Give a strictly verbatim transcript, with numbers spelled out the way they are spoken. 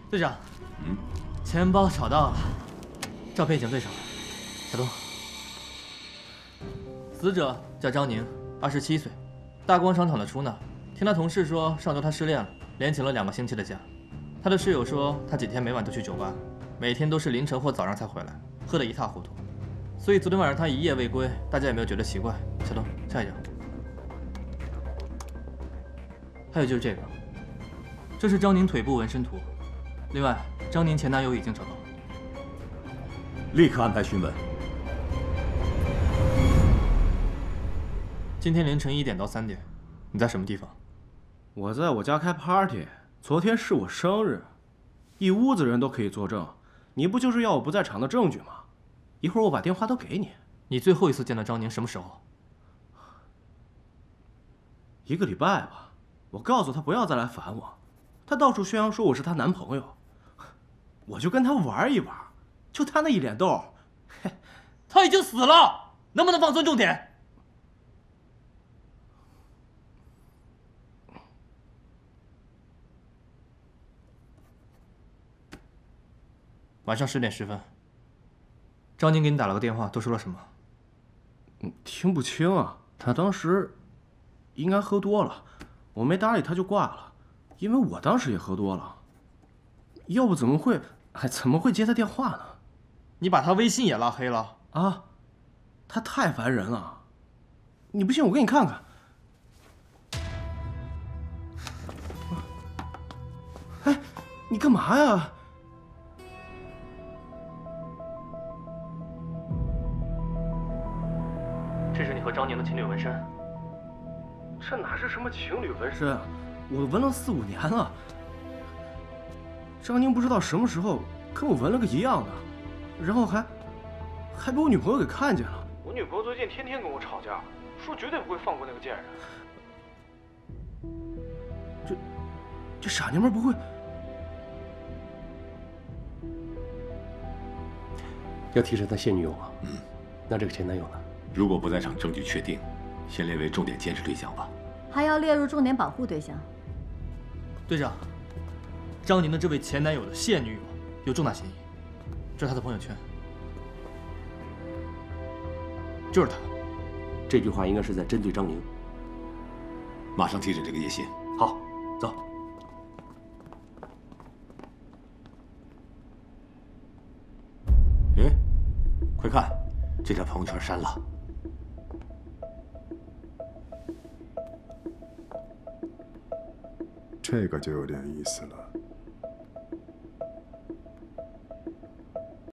队长， 嗯， 钱包找到了，照片已经对上了。小东，死者叫张宁，二十七岁，大光商场的出纳。听他同事说，上周他失恋了，连请了两个星期的假。他的室友说，他几天每晚都去酒吧，每天都是凌晨或早上才回来，喝得一塌糊涂。所以昨天晚上他一夜未归，大家也没有觉得奇怪。小东，下一张。还有就是这个，这是张宁腿部纹身图。另外，张宁前男友已经找到了， 立刻安排询问。 今天凌晨一点到三点，你在什么地方？ 我在我家开 party， 昨天是我生日，一屋子人都可以作证。你不就是要我不在场的证据吗？一会儿我把电话都给你。 你最后一次见到张宁什么时候？ 一个礼拜吧。我告诉他不要再来烦我，他到处宣扬说我是他男朋友，我就跟他玩一玩，就他那一脸痘，嘿， 他已经死了，能不能放尊重点？晚上十点十分，张宁给你打了个电话，都说了什么？ 嗯，听不清啊，他当时应该喝多了。我没搭理他就挂了，因为我当时也喝多了，要不怎么会，哎，怎么会接他电话呢？ 你把他微信也拉黑了啊？他太烦人了，你不信我给你看看。哎，你干嘛呀？ 这是你和张宁的情侣纹身。 这哪是什么情侣纹身啊！我纹了四五年了。张宁不知道什么时候跟我纹了个一样的，然后还还被我女朋友给看见了。我女朋友最近天天跟我吵架，说绝对不会放过那个贱人。这这傻娘们不会…… 要提审他现女友吗？嗯，那这个前男友呢？ 如果不在场，证据确定，先列为重点监视对象吧。 还要列入重点保护对象。 队长，张宁的这位前男友的现女友有重大嫌疑，这是他的朋友圈，就是他。 这句话应该是在针对张宁。 马上提审这个叶欣。 好，走。 哎，快看，这条朋友圈删了。 这个就有点意思了。